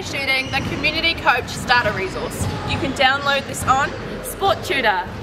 Shooting, the Community Coach Starter Resource. You can download this on Sport Tutor.